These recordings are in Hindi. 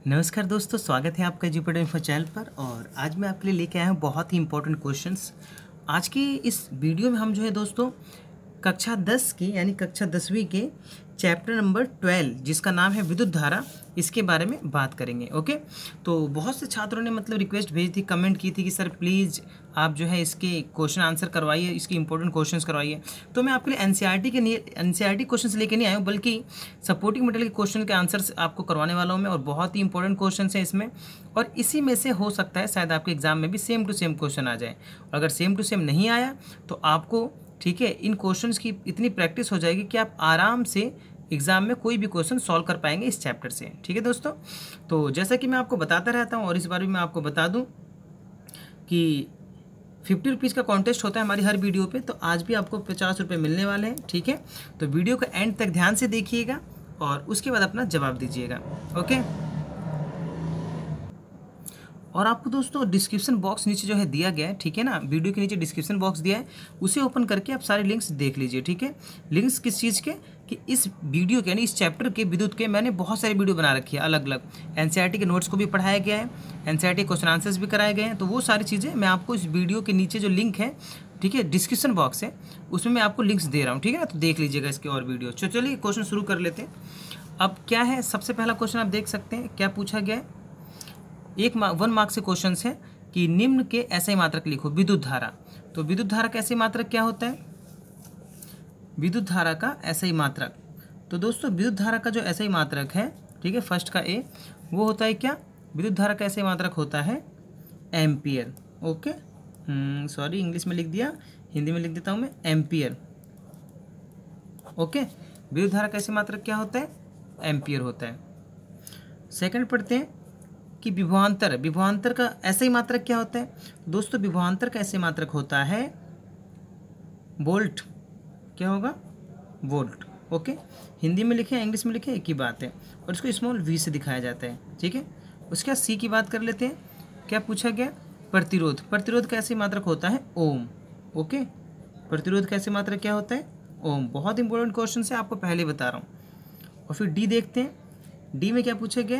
नमस्कार दोस्तों, स्वागत है आपका जुपिटर इन्फो चैनल पर। और आज मैं आपके लिए लेके आया हूँ बहुत ही इंपॉर्टेंट क्वेश्चंस। आज की इस वीडियो में हम जो है दोस्तों कक्षा 10 की यानी कक्षा 10वीं के चैप्टर नंबर 12 जिसका नाम है विद्युत धारा, इसके बारे में बात करेंगे। ओके, तो बहुत से छात्रों ने रिक्वेस्ट भेजी थी, कमेंट की थी कि सर प्लीज़ आप जो है इसके क्वेश्चन आंसर करवाइए, इसके इंपॉर्टेंट क्वेश्चंस करवाइए। तो मैं आपके लिए एनसीईआरटी क्वेश्चंस लेके नहीं आया हूँ, बल्कि सपोर्टिंग मटेरियल के क्वेश्चन के आंसर्स आपको करवाने वाला हूँ मैं। और बहुत ही इंपॉर्टेंट क्वेश्चन है इसमें, और इसी में से हो सकता है शायद आपके एग्जाम में भी सेम टू सेम क्वेश्चन आ जाए। और अगर सेम टू सेम नहीं आया तो आपको ठीक है इन क्वेश्चंस की इतनी प्रैक्टिस हो जाएगी कि आप आराम से एग्जाम में कोई भी क्वेश्चन सॉल्व कर पाएंगे इस चैप्टर से। ठीक है दोस्तों, तो जैसा कि मैं आपको बताता रहता हूँ और इस बार भी मैं आपको बता दूँ कि 50 रुपीज़ का कॉन्टेस्ट होता है हमारी हर वीडियो पे, तो आज भी आपको 50 रुपये मिलने वाले हैं। ठीक है, तो वीडियो का एंड तक ध्यान से देखिएगा और उसके बाद अपना जवाब दीजिएगा। ओके, और आपको दोस्तों डिस्क्रिप्शन बॉक्स नीचे जो है दिया गया है, ठीक है ना, वीडियो के नीचे डिस्क्रिप्शन बॉक्स दिया है, उसे ओपन करके आप सारे लिंक्स देख लीजिए। ठीक है, लिंक्स किस चीज़ के कि इस वीडियो के यानी इस चैप्टर के विद्युत के मैंने बहुत सारी वीडियो बना रखी है अलग अलग। एनसीईआरटी के नोट्स को भी पढ़ाया गया है, एनसीईआरटी क्वेश्चन आंसर्स भी कराए गए हैं, तो वो सारी चीज़ें मैं आपको इस वीडियो के नीचे जो लिंक है, ठीक है, डिस्क्रिप्शन बॉक्स है, उसमें मैं आपको लिंक्स दे रहा हूँ। ठीक है ना, तो देख लीजिएगा इसके और वीडियो। चलिए क्वेश्चन शुरू कर लेते हैं। अब क्या है, सबसे पहला क्वेश्चन आप देख सकते हैं क्या पूछा गया है। 1 मार्क से क्वेश्चन है कि निम्न के ऐसे मात्रक लिखो विद्युत धारा। तो विद्युत धारा का ऐसे मात्रक क्या होता है, विद्युत धारा का ऐसे ही मात्रक। तो दोस्तों विद्युत धारा का जो ऐसे ही मात्रक है, ठीक है, फर्स्ट का ए, वो होता है क्या, विद्युत धारा का ऐसे ही मात्रक होता है एम्पियर। ओके, सॉरी इंग्लिश में लिख दिया, हिंदी में लिख देता हूँ मैं, एम्पियर। ओके, विद्युत धारा का ऐसे मात्रक क्या होता है, एम्पियर होता है। सेकंड पढ़ते हैं कि विभवांतर का ऐसे ही मात्रक क्या होता है। दोस्तों विभवांतर का ऐसे मात्रक होता है वोल्ट। क्या होगा, वोल्ट। ओके, हिंदी में लिखे इंग्लिश में लिखे एक ही बात है, और इसको स्मॉल वी से दिखाया जाता है। ठीक है, उसके बाद सी की बात कर लेते हैं। क्या पूछा गया, प्रतिरोध का ऐसे मात्रक होता है ओम। ओके, प्रतिरोध का ऐसे मात्रक क्या होता है, ओम। बहुत इंपॉर्टेंट क्वेश्चन है, आपको पहले बता रहा हूँ। और फिर डी देखते हैं। डी में क्या पूछा गया,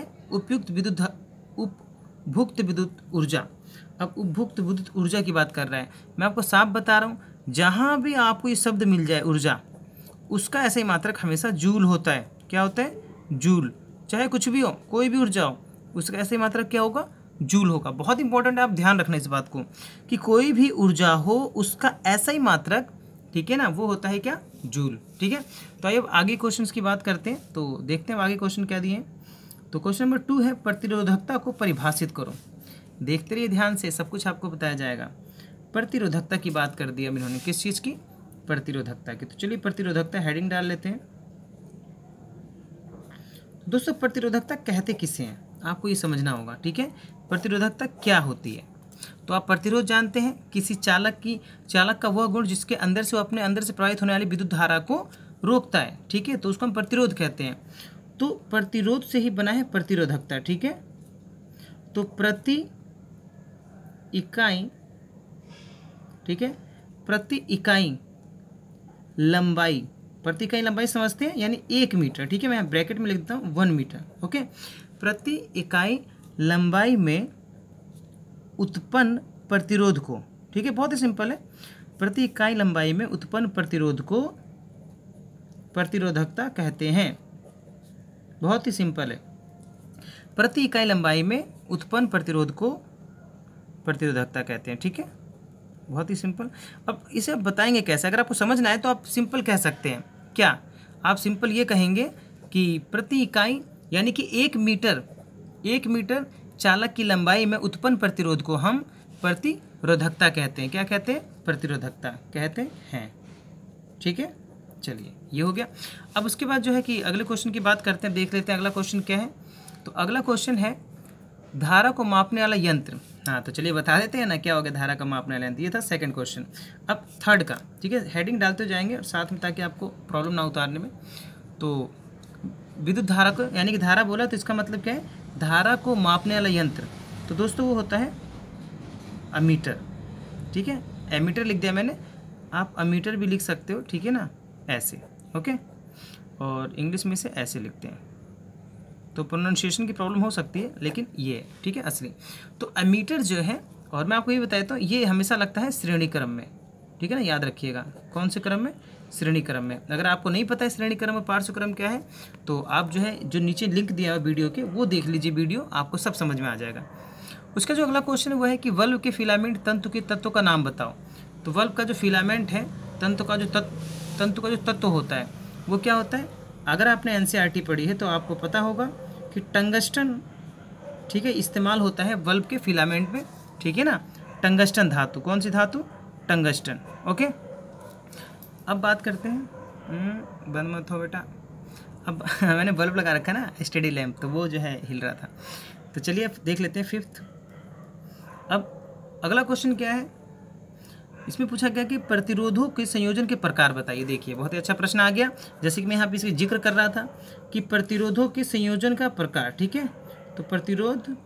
उपभुक्त विद्युत ऊर्जा। अब उपभुक्त विद्युत ऊर्जा की बात कर रहा है, मैं आपको साफ बता रहा हूँ, जहाँ भी आपको ये शब्द मिल जाए ऊर्जा, उसका ऐसे ही मात्रक हमेशा जूल होता है। क्या होता है, जूल। चाहे कुछ भी हो, कोई भी ऊर्जा हो, उसका ऐसे ही मात्रक क्या होगा, जूल होगा। बहुत इंपॉर्टेंट है, आप ध्यान रखना इस बात को कि कोई भी ऊर्जा हो उसका ऐसा ही मात्रक, ठीक है ना, वो होता है क्या, जूल। ठीक है, तो आइए अब आगे क्वेश्चन की बात करते हैं, तो देखते हैं आगे क्वेश्चन क्या दिए हैं। तो क्वेश्चन नंबर 2 है प्रतिरोधकता को परिभाषित करो। देखते रहिए ध्यान से, सब कुछ आपको बताया जाएगा। प्रतिरोधकता की बात कर दी अब इन्होंने, किस चीज़ की, प्रतिरोधकता की। तो चलिए प्रतिरोधकता हेडिंग डाल लेते हैं। दोस्तों प्रतिरोधकता कहते किसे हैं, आपको ये समझना होगा। ठीक है, प्रतिरोधकता क्या होती है। तो आप प्रतिरोध जानते हैं, किसी चालक का वह गुण जिसके अंदर से वो अपने अंदर से प्रवाहित होने वाली विद्युत धारा को रोकता है। ठीक है, तो उसको हम प्रतिरोध कहते हैं। तो प्रतिरोध से ही बना है प्रतिरोधकता। ठीक है, तो प्रति इकाई, ठीक है, प्रति इकाई लंबाई, प्रति इकाई लंबाई समझते हैं, यानी 1 मीटर। ठीक है, मैं ब्रैकेट में लिख देता हूँ 1 मीटर। ओके, प्रति इकाई लंबाई में उत्पन्न प्रतिरोध को, ठीक है, बहुत ही सिंपल है, प्रति इकाई लंबाई में उत्पन्न प्रतिरोध को प्रतिरोधकता कहते हैं। बहुत ही सिंपल है, प्रति इकाई लंबाई में उत्पन्न प्रतिरोध को प्रतिरोधकता कहते हैं। ठीक है, बहुत ही सिंपल। अब इसे आप बताएंगे कैसे, अगर आपको समझना है तो आप सिंपल कह सकते हैं। क्या आप सिंपल ये कहेंगे कि प्रति इकाई यानी कि 1 मीटर चालक की लंबाई में उत्पन्न प्रतिरोध को हम प्रतिरोधकता कहते हैं। क्या कहते हैं, प्रतिरोधकता कहते हैं। ठीक है, चलिए ये हो गया। अब उसके बाद जो है कि अगले क्वेश्चन की बात करते हैं, देख लेते हैं अगला क्वेश्चन क्या है। तो अगला क्वेश्चन है धारा को मापने वाला यंत्र। हाँ, तो चलिए बता देते हैं ना क्या हो गया धारा का मापने वाला यंत्र। ये था सेकंड क्वेश्चन। अब थर्ड का, ठीक है, हेडिंग डालते जाएंगे और साथ में, ताकि आपको प्रॉब्लम ना उतारने में। तो विद्युत धारा को यानी कि धारा बोला, तो इसका मतलब क्या है, धारा को मापने वाला यंत्र। तो दोस्तों वो होता है अमीटर। ठीक है, एमीटर लिख दिया मैंने, आप अमीटर भी लिख सकते हो। ठीक है ना, ऐसे। ओके, और इंग्लिश में से ऐसे लिखते हैं। तो प्रोनाउंसिएशन की प्रॉब्लम हो सकती है, लेकिन ये है, ठीक है, असली। तो एमीटर जो है, और मैं आपको ये बताया तो ये हमेशा लगता है श्रेणी क्रम में, ठीक है ना, याद रखिएगा। कौन से क्रम में? श्रेणी क्रम में। अगर आपको नहीं पता है श्रेणी क्रम और पार्श्व क्रम क्या है, तो आप जो है जो नीचे लिंक दिया है वीडियो के, वो देख लीजिए वीडियो, आपको सब समझ में आ जाएगा। उसका जो अगला क्वेश्चन है वो है कि वल्व के फिलामेंट तंतु के तत्वों का नाम बताओ। तो वल्व का जो फिलामेंट है, तंतु का जो तत्व होता है वो क्या होता है? अगर आपने एनसीईआरटी पढ़ी है तो आपको पता होगा कि टंगस्टन, ठीक है, इस्तेमाल होता है वल्व के फिलामेंट में, ठीक है ना। टंगस्टन धातु, कौन सी धातु? टंगस्टन। ओके, अब बात करते हैं, बंद मत हो बेटा। अब मैंने बल्ब लगा रखा ना, स्टडी लैम्प, तो वो जो है हिल रहा था। तो चलिए अब देख लेते हैं 5th। अब अगला क्वेश्चन क्या है, इसमें पूछा गया कि प्रतिरोधों के संयोजन के प्रकार बताइए। देखिए बहुत ही अच्छा प्रश्न आ गया। जैसे कि मैं यहाँ पे इसकी जिक्र कर रहा था कि प्रतिरोधों के संयोजन का प्रकार, ठीक है। तो प्रतिरोध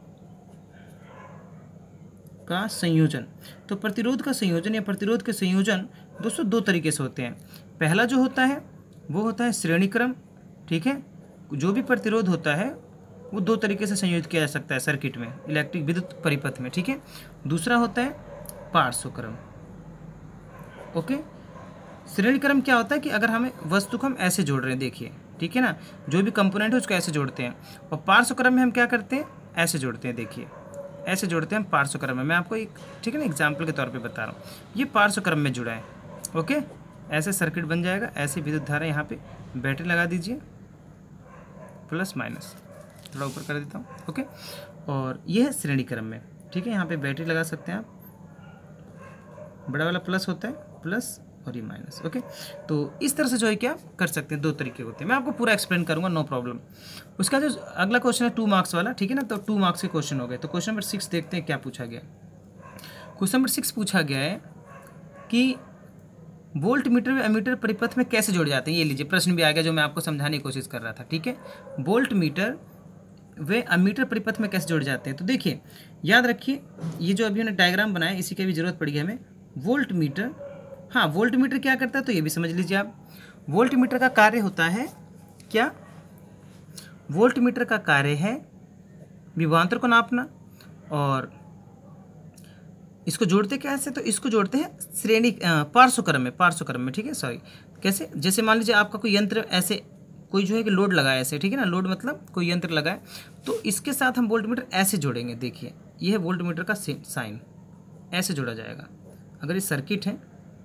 का संयोजन, तो प्रतिरोध का संयोजन या प्रतिरोध के संयोजन दोस्तों 2 तरीके से होते हैं। पहला जो होता है वो होता है श्रेणी क्रम, ठीक है। जो भी प्रतिरोध होता है वो 2 तरीके से संयोजित किया जा सकता है सर्किट में, इलेक्ट्रिक विद्युत परिपथ में, ठीक है। दूसरा होता है पार्श्व क्रम। ओके, श्रेणी क्रम क्या होता है कि अगर हमें वस्तु को हम ऐसे जोड़ रहे हैं, देखिए, ठीक है ना, जो भी कंपोनेंट है उसको ऐसे जोड़ते हैं। और पार्श्व क्रम में हम क्या करते हैं? ऐसे जोड़ते हैं, देखिए ऐसे जोड़ते हैं हम पार्श्व क्रम में। मैं आपको एक, ठीक है ना, एग्जाम्पल के तौर पे बता रहा हूँ। ये पार्श्व क्रम में जुड़ा है। ओके, ऐसे सर्किट बन जाएगा। ऐसे विद्युत धारा यहाँ पे बैटरी लगा दीजिए, प्लस माइनस, थोड़ा ऊपर कर देता हूँ। ओके, और ये है श्रेणी क्रम में, ठीक है। यहाँ पे बैटरी लगा सकते हैं आप, बड़ा वाला प्लस होता है, प्लस और ये माइनस। ओके, तो इस तरह से जो है क्या कर सकते हैं, 2 तरीके होते हैं। मैं आपको पूरा एक्सप्लेन करूंगा, नो प्रॉब्लम। उसका जो अगला क्वेश्चन है 2 मार्क्स वाला, ठीक है ना, तो 2 मार्क्स के क्वेश्चन हो गए। तो क्वेश्चन नंबर 6 देखते हैं क्या पूछा गया। क्वेश्चन नंबर 6 पूछा गया है कि वोल्ट मीटर व एमीटर परिपथ में कैसे जोड़े जाते हैं। ये लीजिए प्रश्न भी आ गया जो मैं आपको समझाने की कोशिश कर रहा था, ठीक है। वोल्ट मीटर वे अमीटर परिपथ में कैसे जोड़े जाते हैं। तो देखिए, याद रखिए, ये जो अभी हमने डायग्राम बनाया इसी की भी जरूरत पड़ी है हमें। वोल्ट मीटर, हाँ, वोल्ट मीटर क्या करता है तो ये भी समझ लीजिए आप। वोल्ट मीटर का कार्य होता है क्या? वोल्ट मीटर का कार्य है विभवांतर को नापना, और इसको जोड़ते कैसे? तो इसको जोड़ते हैं श्रेणी पार्श्व क्रम में, ठीक है। सॉरी, कैसे? जैसे मान लीजिए आपका कोई यंत्र ऐसे, कोई जो है कि लोड लगाया ऐसे, ठीक है ना, लोड मतलब कोई यंत्र लगाए, तो इसके साथ हम वोल्ट मीटर ऐसे जोड़ेंगे। देखिए ये है वोल्ट मीटर का साइन, ऐसे जोड़ा जाएगा। अगर ये सर्किट है,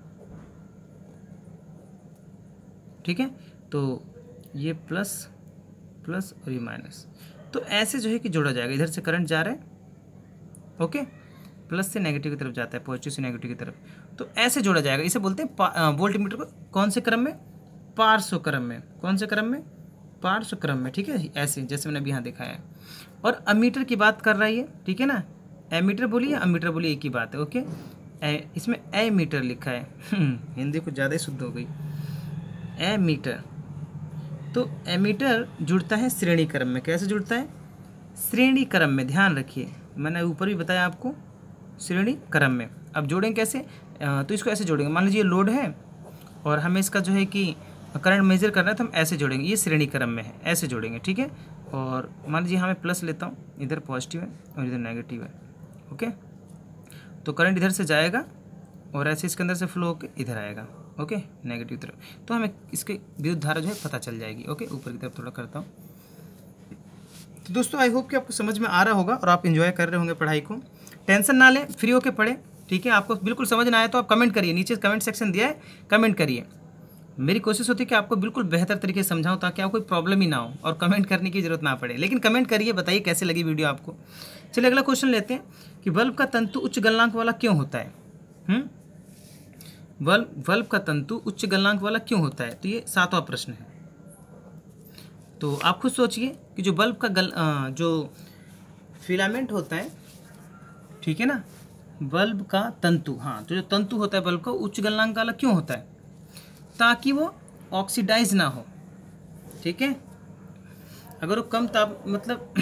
ठीक है, तो ये प्लस प्लस और ये माइनस, तो ऐसे जो है कि जोड़ा जाएगा। इधर से करंट जा रहा है, ओके, प्लस से नेगेटिव की तरफ जाता है, पॉजिटिव से नेगेटिव की तरफ, तो ऐसे जोड़ा जाएगा। इसे बोलते हैं वोल्ट मीटर को कौन से क्रम में? पार्श्व क्रम में। कौन से क्रम में? पार्श्व क्रम में, ठीक है, ऐसे जैसे मैंने अभी यहाँ दिखाया है। और अमीटर की बात कर रहा है ये, ठीक है ना। एमीटर बोलिए, अमीटर बोलिए, एक ही बात है। ओके, इसमें एमीटर लिखा है, हिंदी कुछ ज़्यादा ही शुद्ध हो गई। एमीटर, तो एमीटर जुड़ता है श्रेणी क्रम में। कैसे जुड़ता है? श्रेणी क्रम में, ध्यान रखिए, मैंने ऊपर भी बताया आपको, श्रेणी क्रम में। अब जोड़ेंगे कैसे? तो इसको ऐसे जोड़ेंगे। मान लीजिए लोड है और हमें इसका जो है कि करंट मेजर करना है, तो हम ऐसे जोड़ेंगे, ये श्रेणी क्रम में है, ऐसे जोड़ेंगे, ठीक है। और मान लीजिए यहाँ मैं प्लस लेता हूँ, इधर पॉजिटिव है और इधर नेगेटिव है, ओके। तो करंट इधर से जाएगा और ऐसे इसके अंदर से फ्लो होकर इधर आएगा, ओके, नेगेटिव तरफ। तो हमें इसके विद्युत धारा जो है पता चल जाएगी, ओके। ऊपर की तरफ थोड़ा करता हूँ। तो दोस्तों आई होप कि आपको समझ में आ रहा होगा और आप एंजॉय कर रहे होंगे पढ़ाई को। टेंशन ना लें, फ्री होकर पढ़ें, ठीक है। आपको बिल्कुल समझ ना आए तो आप कमेंट करिए, नीचे कमेंट सेक्शन दिया है, कमेंट करिए। मेरी कोशिश होती है कि आपको बिल्कुल बेहतर तरीके से समझाऊं ताकि आपको कोई प्रॉब्लम ही ना हो और कमेंट करने की जरूरत ना पड़े। लेकिन कमेंट करिए, बताइए कैसे लगी वीडियो आपको। चलिए अगला क्वेश्चन लेते हैं कि बल्ब का तंतु उच्च गलनांक वाला क्यों होता है? बल्ब का तंतु उच्च गलनांक वाला क्यों होता है? तो ये 7वां प्रश्न है। तो आप खुद सोचिए कि जो बल्ब का जो फिलामेंट होता है, ठीक है ना, बल्ब का तंतु, हाँ, तो जो तंतु होता है बल्ब का उच्च गलनांक वाला क्यों होता है? ताकि वो ऑक्सीडाइज ना हो, ठीक है। अगर वो कम ताप मतलब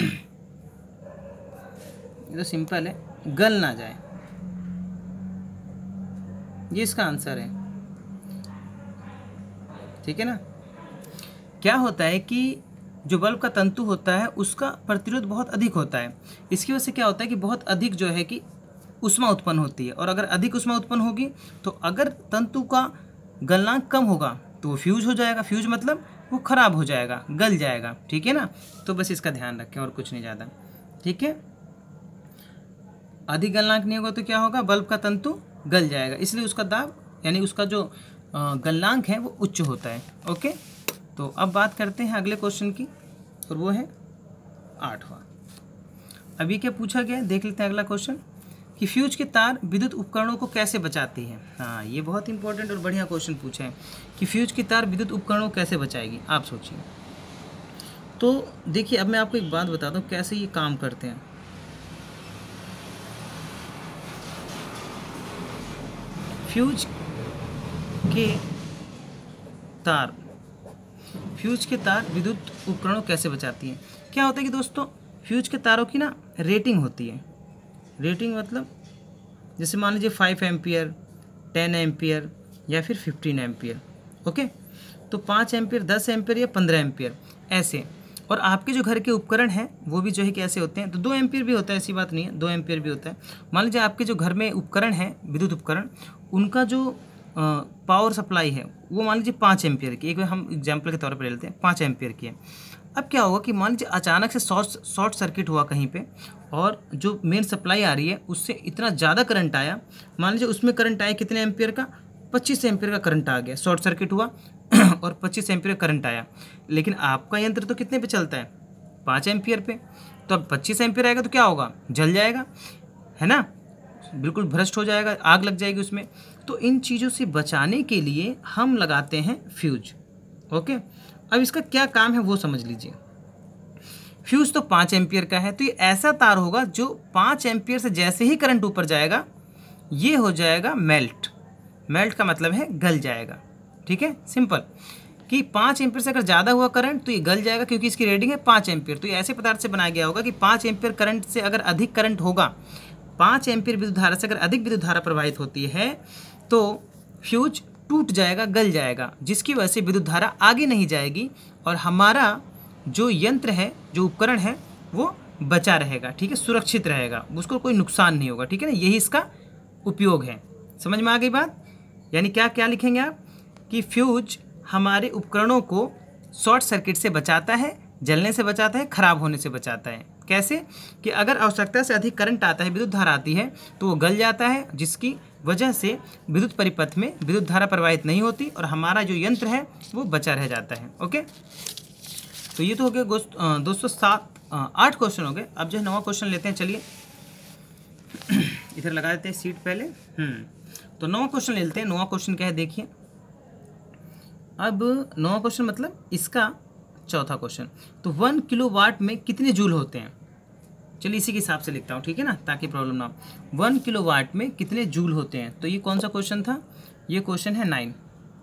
ये तो सिंपल है, गल ना जाए, ये इसका आंसर है, ठीक है ना। क्या होता है कि जो बल्ब का तंतु होता है उसका प्रतिरोध बहुत अधिक होता है। इसकी वजह से क्या होता है कि बहुत अधिक जो है कि ऊष्मा उत्पन्न होती है, और अगर अधिक ऊष्मा उत्पन्न होगी तो अगर तंतु का गलनांक कम होगा तो वो फ्यूज हो जाएगा। फ्यूज मतलब वो खराब हो जाएगा, गल जाएगा, ठीक है ना। तो बस इसका ध्यान रखें और कुछ नहीं ज़्यादा, ठीक है। अधिक गलनांक नहीं होगा तो क्या होगा, बल्ब का तंतु गल जाएगा, इसलिए उसका दाब यानी उसका जो गलनांक है वो उच्च होता है। ओके, तो अब बात करते हैं अगले क्वेश्चन की, और वो है 8वां। अभी क्या पूछा गया है देख लेते हैं अगला क्वेश्चन, कि फ्यूज के तार विद्युत उपकरणों को कैसे बचाती है। हाँ, ये बहुत इंपॉर्टेंट और बढ़िया क्वेश्चन पूछा है कि फ्यूज की तार विद्युत उपकरणों को कैसे बचाएगी। आप सोचिए। तो देखिए, अब मैं आपको एक बात बताता हूँ कैसे ये काम करते हैं। फ्यूज के तार विद्युत उपकरणों कैसे बचाती हैं। क्या होता है कि दोस्तों, फ्यूज के तारों की ना रेटिंग होती है। रेटिंग मतलब जैसे मान लीजिए 5 एम्पियर, 10 एम्पियर या फिर 15 एम्पियर। ओके, तो 5 एम्पियर, 10 एम्पियर या 15 एम्पियर ऐसे। और आपके जो घर के उपकरण हैं वो भी जो है कि ऐसे होते हैं। तो 2 एम्पियर भी होता है, ऐसी बात नहीं है, 2 एम्पियर भी होता है। मान लीजिए आपके जो घर में उपकरण हैं, विद्युत उपकरण, उनका जो पावर सप्लाई है वो मान लीजिए 5 एम्पियर की, एक हम एग्जाम्पल के तौर पर ले लेते हैं, 5 एम्पियर की है। अब क्या होगा कि मान लीजिए अचानक से शॉर्ट सर्किट हुआ कहीं पे, और जो मेन सप्लाई आ रही है उससे इतना ज़्यादा करंट आया। मान लीजिए उसमें करंट आया कितने एम्पियर का, 25 एम्पियर का करंट आ गया, शॉर्ट सर्किट हुआ और 25 एम्पियर करंट आया। लेकिन आपका यंत्र तो कितने पे चलता है, 5 एम्पियर पे। तो अब 25 एम्पियर आएगा तो क्या होगा, जल जाएगा, है ना, बिल्कुल भ्रष्ट हो जाएगा, आग लग जाएगी उसमें। तो इन चीज़ों से बचाने के लिए हम लगाते हैं फ्यूज। ओके, अब इसका क्या काम है वो समझ लीजिए। फ्यूज तो 5 एम्पियर का है, तो ये ऐसा तार होगा जो 5 एम्पियर से जैसे ही करंट ऊपर जाएगा ये हो जाएगा मेल्ट। मेल्ट का मतलब है गल जाएगा, ठीक है, सिंपल। कि 5 एम्पियर से अगर ज़्यादा हुआ करंट तो ये गल जाएगा, क्योंकि इसकी रेटिंग है 5 एम्पियर। तो ये ऐसे पदार्थ से बनाया गया होगा कि 5 एम्पियर करंट से अगर अधिक करंट होगा, 5 एम्पियर विद्युत धारा से अगर अधिक विद्युत धारा प्रवाहित होती है तो फ्यूज टूट जाएगा, गल जाएगा, जिसकी वजह से विद्युत धारा आगे नहीं जाएगी और हमारा जो यंत्र है, जो उपकरण है, वो बचा रहेगा, ठीक है, सुरक्षित रहेगा, उसको कोई नुकसान नहीं होगा, ठीक है ना। यही इसका उपयोग है। समझ में आ गई बात। यानी क्या क्या लिखेंगे आप, कि फ्यूज हमारे उपकरणों को शॉर्ट सर्किट से बचाता है, जलने से बचाता है, खराब होने से बचाता है। कैसे, कि अगर आवश्यकता से अधिक करंट आता है, विद्युत धारा आती है, तो वो गल जाता है, जिसकी वजह से विद्युत परिपथ में विद्युत धारा प्रवाहित नहीं होती और हमारा जो यंत्र है वो बचा रह जाता है। ओके, तो ये तो हो गया दोस्तों 8 क्वेश्चन हो गए। अब जो है 9वां क्वेश्चन लेते हैं, चलिए इधर लगा देते हैं सीट पहले। तो 9वां क्वेश्चन ले लेते हैं। 9वां क्वेश्चन क्या है देखिए। अब 9वां क्वेश्चन मतलब इसका चौथा क्वेश्चन। तो 1 किलोवाट में कितने जूल होते हैं। चलिए इसी के हिसाब से लिखता हूँ, ठीक है ना, ताकि प्रॉब्लम ना हो। 1 किलोवाट में कितने जूल होते हैं। तो ये कौन सा क्वेश्चन था, ये क्वेश्चन है 9।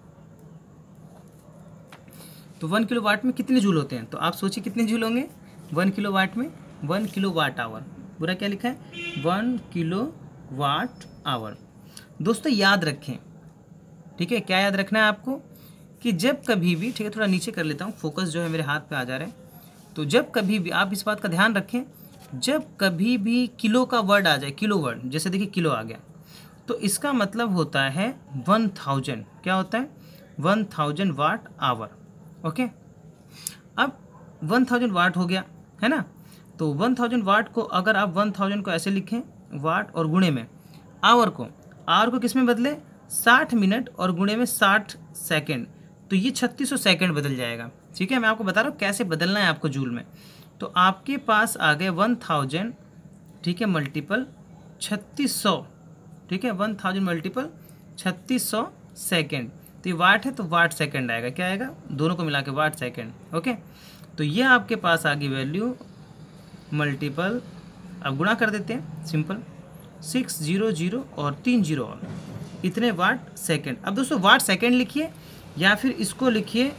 तो 1 किलोवाट में कितने जूल होते हैं, तो आप सोचिए कितने जूल होंगे 1 किलोवाट में। 1 किलोवाट आवर, पूरा क्या लिखा है, 1 किलोवाट आवर। दोस्तों याद रखें, ठीक है, क्या याद रखना है आपको, कि जब कभी भी, ठीक है, थोड़ा नीचे कर लेता हूँ, फोकस जो है मेरे हाथ पे आ जा रहा है। तो जब कभी भी आप इस बात का ध्यान रखें, जब कभी भी किलो का वर्ड आ जाए, किलो वर्ड, जैसे देखिए किलो आ गया, तो इसका मतलब होता है 1000। क्या होता है, 1000 वाट आवर। ओके, अब 1000 वाट हो गया, है ना। तो 1000 वाट को अगर आप 1000 को ऐसे लिखें, वाट और गुणे में आवर को किस में बदले, 60 मिनट और गुणे में 60 सेकेंड, तो ये 3600 सेकेंड बदल जाएगा। ठीक है, मैं आपको बता रहा हूँ कैसे बदलना है आपको जूल में। तो आपके पास आ गए 1000, ठीक है, मल्टीपल 3600, ठीक है, 1000 मल्टीपल 3600 सेकेंड। तो ये वाट है तो वाट सेकेंड आएगा, क्या आएगा, दोनों को मिला के वाट सेकेंड। ओके, तो ये आपके पास आ गई वैल्यू मल्टीपल, अब गुणा कर देते हैं सिंपल, 600 और 30 और इतने वाट सेकेंड। अब दोस्तों वाट सेकेंड लिखिए या फिर इसको लिखिए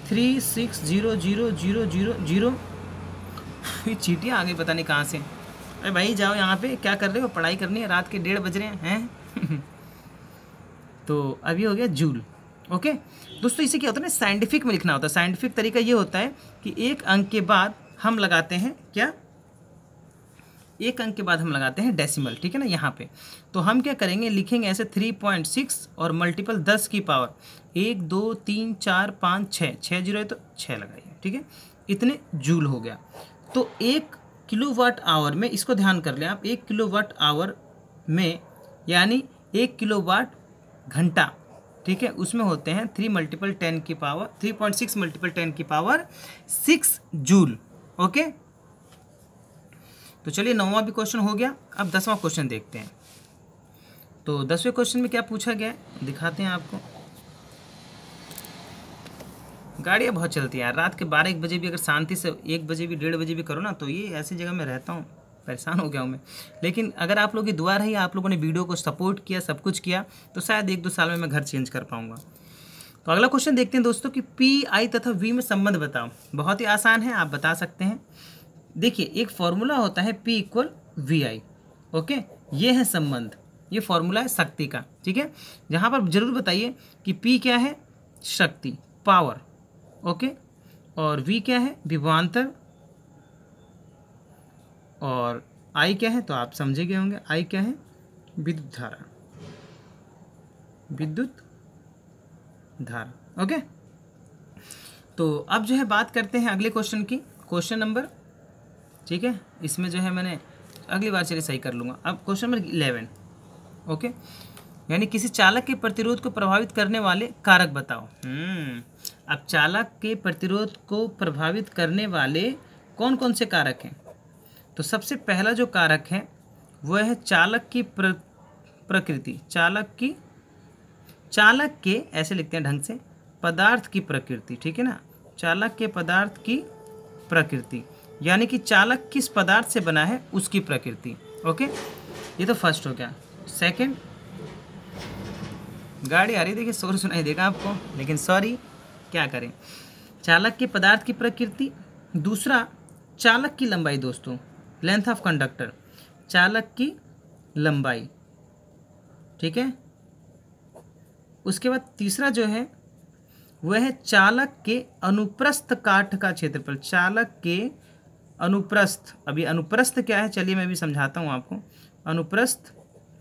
360000। ये चीटियाँ आ गई पता नहीं कहाँ से। अरे भाई जाओ, यहाँ पे क्या कर रहे हो, पढ़ाई करनी है, रात के 1:30 बज रहे हैं। तो अभी हो गया जूल। ओके दोस्तों, इसे क्या होता है ना, साइंटिफिक में लिखना होता है। साइंटिफिक तरीका ये होता है कि एक अंक के बाद हम लगाते हैं क्या, एक अंक के बाद हम लगाते हैं डेसिमल, ठीक है ना। यहाँ पे तो हम क्या करेंगे, लिखेंगे ऐसे 3.6 और मल्टीपल 10 की पावर 1 2 3 4 5 6, 6 जीरो है तो 6 लगाइए, ठीक है। इतने जूल हो गया। तो 1 किलोवाट आवर में, इसको ध्यान कर लें आप, 1 किलोवाट आवर में यानी 1 किलोवाट घंटा, ठीक है, उसमें होते हैं 3 मल्टीपल 10 की पावर 3.6 मल्टीपल 10 की पावर 6 जूल। ओके, तो चलिए 9वां भी क्वेश्चन हो गया। अब 10वां क्वेश्चन देखते हैं। तो 10वें क्वेश्चन में क्या पूछा गया है दिखाते हैं आपको। गाड़ियाँ बहुत चलती हैं यार, रात के 12-1 बजे भी अगर शांति से 1 बजे भी 1:30 बजे भी करो ना, तो ये ऐसी जगह में रहता हूँ, परेशान हो गया हूँ मैं। लेकिन अगर आप लोगों की दुआ रही, आप लोगों ने वीडियो को सपोर्ट किया, सब कुछ किया, तो शायद 1-2 साल में मैं घर चेंज कर पाऊँगा। तो अगला क्वेश्चन देखते हैं दोस्तों कि पी, आई तथा वी में संबंध बताओ। बहुत ही आसान है, आप बता सकते हैं। देखिए, एक फॉर्मूला होता है P equal V I. Okay, ये है संबंध, ये फॉर्मूला है शक्ति का, ठीक है। जहाँ पर जरूर बताइए कि P क्या है, शक्ति, पावर, ओके, और V क्या है, विभवांतर, और I क्या है, तो आप समझे गए होंगे, I क्या है, विद्युत धारा, विद्युत धारा। ओके, तो अब जो है बात करते हैं अगले क्वेश्चन की, क्वेश्चन नंबर, ठीक है, इसमें जो है मैंने अगली बार चलिए सही कर लूँगा। अब क्वेश्चन नंबर 11, ओके, यानी किसी चालक के प्रतिरोध को प्रभावित करने वाले कारक बताओ। अब चालक के प्रतिरोध को प्रभावित करने वाले कौन कौन से कारक हैं? तो सबसे पहला जो कारक है वह है चालक की प्रकृति, चालक के ऐसे लिखते हैं ढंग से, पदार्थ की प्रकृति, ठीक है ना, चालक के पदार्थ की प्रकृति, यानी कि चालक किस पदार्थ से बना है उसकी प्रकृति। ओके, ये तो फर्स्ट हो गया। सेकंड, गाड़ी आ रही, देखिए शोर सुनाई देगा आपको, लेकिन सॉरी, क्या करें, चालक के पदार्थ की प्रकृति। दूसरा, चालक की लंबाई दोस्तों, लेंथ ऑफ कंडक्टर, चालक की लंबाई, ठीक है। उसके बाद तीसरा जो है वह है चालक के अनुप्रस्थ काठ का क्षेत्रफल, चालक के अनुप्रस्थ, अभी अनुप्रस्थ क्या है चलिए मैं भी समझाता हूँ आपको। अनुप्रस्थ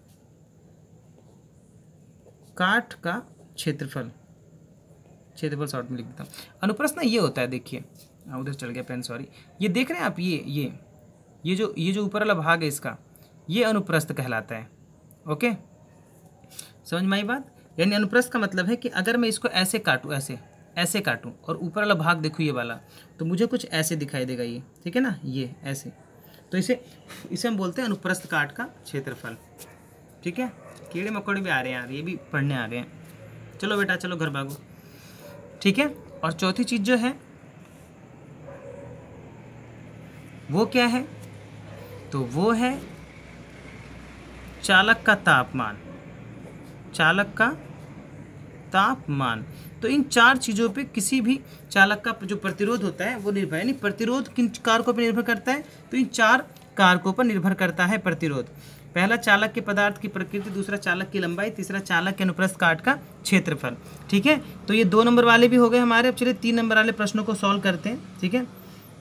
काठ का क्षेत्रफल, शॉर्ट में लिख देता हूँ। अनुप्रस्थ ना ये होता है, देखिए उधर चल गया पेन, सॉरी, ये देख रहे हैं आप, ये जो ऊपर वाला भाग है इसका, ये अनुप्रस्थ कहलाता है। ओके, समझ में आई बात। यानी अनुप्रस्थ का मतलब है कि अगर मैं इसको ऐसे काटूँ, ऐसे काटूँ, और ऊपर वाला भाग देखूँ ये वाला, तो मुझे कुछ ऐसे दिखाई देगा ये, ठीक है ना, ये ऐसे, तो इसे हम बोलते हैं अनुप्रस्थ काट का क्षेत्रफल, ठीक है। कीड़े मकोड़े भी आ रहे हैं यार, ये भी पढ़ने आ रहे हैं, चलो बेटा चलो घर भागो, ठीक है। और चौथी चीज़ जो है वो क्या है, तो वो है चालक का तापमान, चालक का तापमान। तो इन 4 चीज़ों पे किसी भी चालक का जो प्रतिरोध होता है वो निर्भर, यानी प्रतिरोध किन कारकों पर निर्भर करता है, तो इन 4 कारकों पर निर्भर करता है प्रतिरोध। पहला चालक के पदार्थ की प्रकृति, दूसरा चालक की लंबाई, तीसरा चालक के अनुप्रस्थ काट का क्षेत्रफल, ठीक है। तो ये 2 नंबर वाले भी हो गए हमारे। अब चलिए 3 नंबर वाले प्रश्नों को सॉल्व करते हैं, ठीक है।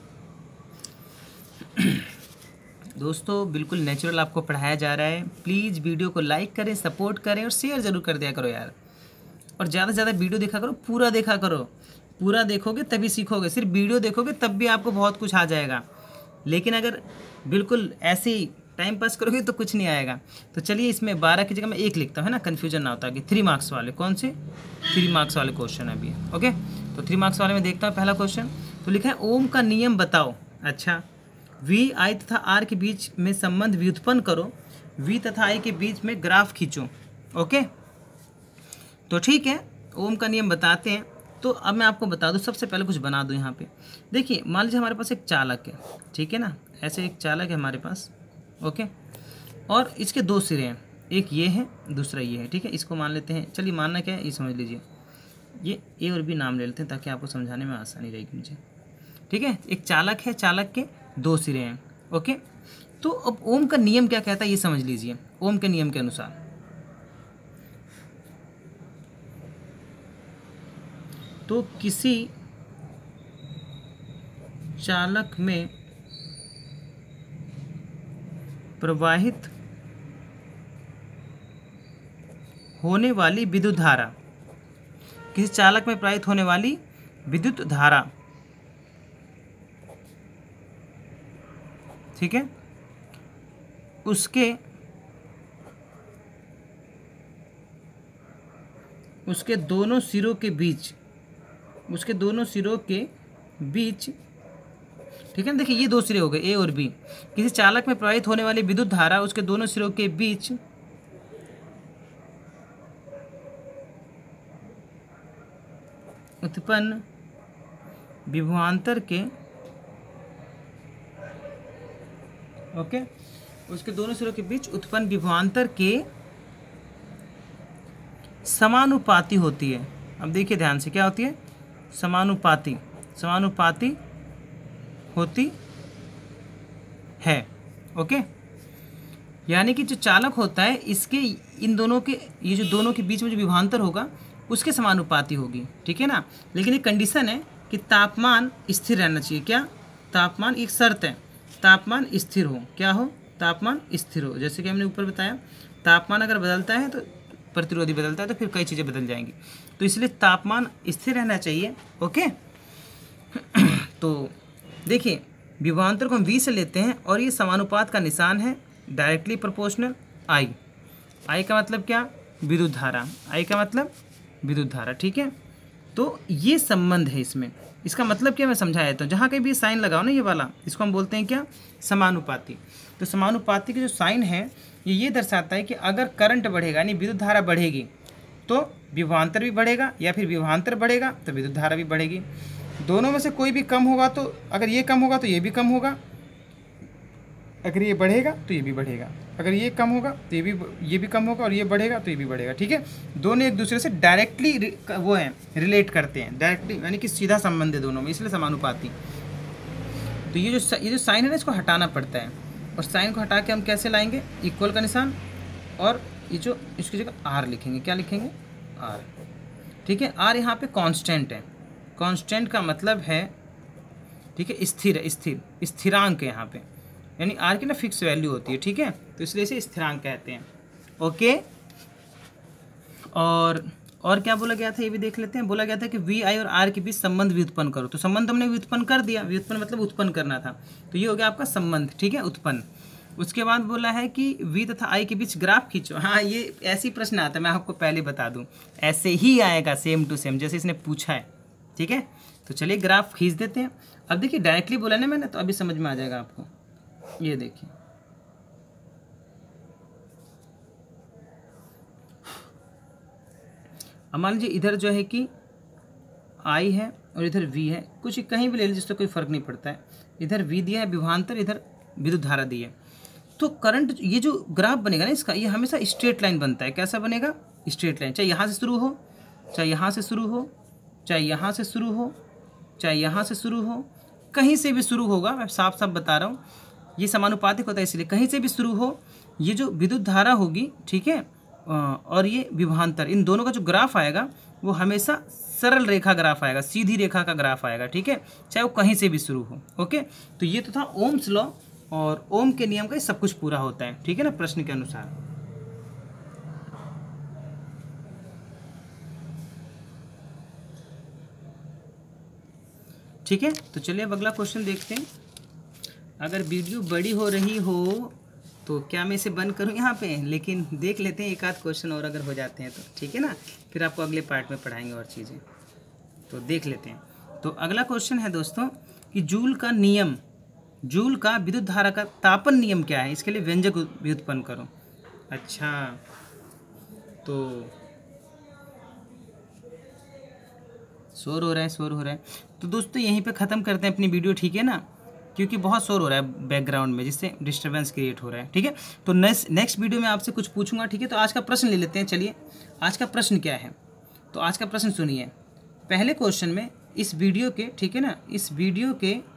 दोस्तों बिल्कुल नेचुरल आपको पढ़ाया जा रहा है, प्लीज़ वीडियो को लाइक करें, सपोर्ट करें और शेयर ज़रूर कर दिया करो यार, और ज़्यादा से ज़्यादा वीडियो देखा करो, पूरा देखा करो, पूरा देखोगे तभी सीखोगे, सिर्फ वीडियो देखोगे तब भी आपको बहुत कुछ आ जाएगा, लेकिन अगर बिल्कुल ऐसे ही टाइम पास करोगे तो कुछ नहीं आएगा। तो चलिए इसमें 12 की जगह मैं 1 लिखता हूँ, है ना, कन्फ्यूजन ना होता कि 3 मार्क्स वाले, कौन से 3 मार्क्स वाले क्वेश्चन है अभी। ओके, तो 3 मार्क्स वाले में देखता हूँ पहला क्वेश्चन। तो लिखा है ओम का नियम बताओ। अच्छा, वी आई तथा आर के बीच में संबंध व्युत्पन्न करो, वी तथा आई के बीच में ग्राफ खींचो। ओके, तो ठीक है, ओम का नियम बताते हैं। तो अब मैं आपको बता दूं, सबसे पहले कुछ बना दूं यहाँ पे। देखिए मान लीजिए हमारे पास एक चालक है, ठीक है ना, ऐसे एक चालक है हमारे पास, ओके, और इसके 2 सिरे हैं, एक ये है दूसरा ये है, ठीक है। इसको मान लेते हैं, चलिए मानना क्या है ये समझ लीजिए, ये ए और बी नाम ले लेते हैं ताकि आपको समझाने में आसानी रहेगी मुझे, ठीक है। एक चालक है, चालक के 2 सिरे हैं, ओके। तो अब ओम का नियम क्या कहता है ये समझ लीजिए। ओम के नियम के अनुसार तो किसी चालक में प्रवाहित होने वाली विद्युत धारा, किसी चालक में प्रवाहित होने वाली विद्युत धारा, ठीक है, उसके दोनों सिरों के बीच, उसके दोनों सिरों के बीच, ठीक है ना, देखिए ये दो सिरे हो गए ए और बी। किसी चालक में प्रवाहित होने वाली विद्युत धारा उसके दोनों सिरों के बीच उत्पन्न विभवांतर के, ओके, उसके दोनों सिरों के बीच उत्पन्न विभवांतर के समानुपाती होती है। अब देखिए ध्यान से, क्या होती है? समानुपाती, समानुपाती होती है। ओके, यानी कि जो चालक होता है इसके इन दोनों के, ये जो दोनों के बीच में जो विभवांतर होगा उसके समानुपाती होगी, ठीक है ना। लेकिन एक कंडीशन है कि तापमान स्थिर रहना चाहिए। क्या? तापमान, एक शर्त है, तापमान स्थिर हो। क्या हो? तापमान स्थिर हो। जैसे कि हमने ऊपर बताया, तापमान अगर बदलता है तो प्रतिरोधी बदलता है, तो फिर कई चीज़ें बदल जाएंगी, तो इसलिए तापमान स्थिर रहना चाहिए। ओके तो देखिए, विभवांतर को हम V से लेते हैं और ये समानुपात का निशान है, डायरेक्टली प्रोपोर्शनल I। I का मतलब क्या? विद्युत धारा। I का मतलब विद्युत धारा, ठीक है। तो ये संबंध है इसमें। इसका मतलब क्या, मैं समझा देता हूँ। जहाँ कहीं भी साइन लगाओ ना, ये वाला, इसको हम बोलते हैं क्या? समानुपाती। तो समानुपाती के जो साइन है ये दर्शाता है कि अगर करंट बढ़ेगा, यानी विद्युत धारा बढ़ेगी, तो विभवांतर भी बढ़ेगा, या फिर विभवांतर बढ़ेगा तो विद्युत धारा भी बढ़ेगी। दोनों में से कोई भी कम होगा, तो अगर ये कम होगा तो ये भी कम होगा, अगर ये बढ़ेगा तो ये भी बढ़ेगा, अगर ये कम होगा तो ये भी कम होगा, और ये बढ़ेगा तो ये भी बढ़ेगा, ठीक है। दोनों एक दूसरे से डायरेक्टली वो हैं, रिलेट करते हैं, डायरेक्टली, यानी कि सीधा संबंध है दोनों में, इसलिए समानुपाती। तो ये जो साइन है ना, इसको हटाना पड़ता है, और साइन को हटा के हम कैसे लाएंगे? इक्वल का निशान, और ये जो इसकी जगह आर लिखेंगे। क्या लिखेंगे? आर, ठीक है। आर यहाँ पे कांस्टेंट है। कांस्टेंट का मतलब है, ठीक है, स्थिर है, स्थिर, स्थिरांक है यहाँ पे, यानी आर की ना फिक्स वैल्यू होती है, ठीक है, तो इसलिए इसे स्थिरांक कहते हैं। ओके, और क्या बोला गया था, ये भी देख लेते हैं। बोला गया था कि वी आई और आर के बीच संबंध व्युत्पन्न करो। तो संबंध हमने व्युत्पन्न कर दिया, व्युत्पन्न मतलब उत्पन्न करना था, तो ये हो गया आपका संबंध, ठीक है, उत्पन्न। उसके बाद बोला है कि वी तथा आई के बीच ग्राफ खींचो। हाँ, ये ऐसी प्रश्न आता है, मैं आपको पहले बता दूं, ऐसे ही आएगा, सेम टू सेम जैसे इसने पूछा है, ठीक है। तो चलिए ग्राफ खींच देते हैं। अब देखिए, डायरेक्टली बोला ना मैंने, तो अभी समझ में आ जाएगा आपको। ये देखिए, अब मान लीजिए इधर जो है कि I है और इधर V है, कुछ कहीं भी ले लीजिए, जिससे कोई फर्क नहीं पड़ता है। इधर V दिया है विभवांतर, इधर विद्युत धारा दी है। तो करंट, ये जो ग्राफ बनेगा ना इसका, ये हमेशा स्ट्रेट लाइन बनता है। कैसा बनेगा? स्ट्रेट लाइन, चाहे यहाँ से शुरू हो, चाहे यहाँ से शुरू हो, चाहे यहाँ से शुरू हो, चाहे यहाँ से शुरू हो, कहीं से भी शुरू होगा। मैं साफ साफ बता रहा हूँ, ये समानुपातिक होता है, इसलिए कहीं से भी शुरू हो, ये जो विद्युत धारा होगी, ठीक है, और ये विभवांतर, इन दोनों का जो ग्राफ आएगा वो हमेशा सरल रेखा ग्राफ आएगा, सीधी रेखा का ग्राफ आएगा, ठीक है, चाहे वो कहीं से भी शुरू हो। ओके, तो ये तो था ओम्स लॉ, और ओम के नियम का ये सब कुछ पूरा होता है, ठीक है ना, प्रश्न के अनुसार। ठीक है, तो चलिए अब अगला क्वेश्चन देखते हैं। अगर वीडियो बड़ी हो रही हो तो क्या मैं इसे बंद करूं यहाँ पे, लेकिन देख लेते हैं एक आध क्वेश्चन और अगर हो जाते हैं तो, ठीक है ना, फिर आपको अगले पार्ट में पढ़ाएंगे और चीज़ें, तो देख लेते हैं। तो अगला क्वेश्चन है दोस्तों कि जूल का नियम, जूल का विद्युत धारा का तापन नियम क्या है, इसके लिए व्यंजक व्युत्पन्न करो। अच्छा, तो शोर हो रहा है, शोर हो रहा है, तो दोस्तों यहीं पे ख़त्म करते हैं अपनी वीडियो, ठीक है ना, क्योंकि बहुत शोर हो रहा है बैकग्राउंड में, जिससे डिस्टर्बेंस क्रिएट हो रहा है, ठीक है। तो नेक्स्ट वीडियो में आपसे कुछ पूछूंगा, ठीक है। तो आज का प्रश्न ले लेते हैं। चलिए, आज का प्रश्न क्या है, तो आज का प्रश्न सुनिए। पहले क्वेश्चन में इस वीडियो के, ठीक है ना, इस वीडियो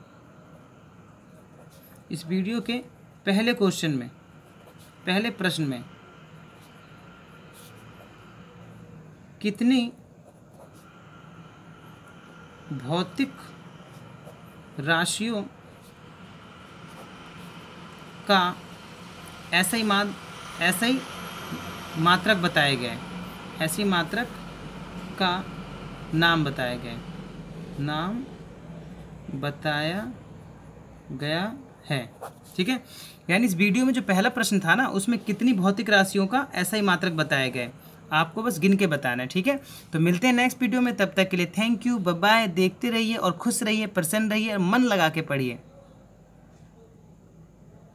के पहले क्वेश्चन में, पहले प्रश्न में भौतिक राशियों का ऐसा ही मात्रक बताए गए, ऐसी मात्रक का नाम बताया गया है। ठीक है, यानी इस वीडियो में जो पहला प्रश्न था ना, उसमें कितनी भौतिक राशियों का ऐसा ही मात्रक बताया गया है, आपको बस गिन के बताना है। ठीक है, तो मिलते हैं नेक्स्ट वीडियो में, तब तक के लिए थैंक यू, बाय बाय। देखते रहिए और खुश रहिए, प्रसन्न रहिए और मन लगा के पढ़िए।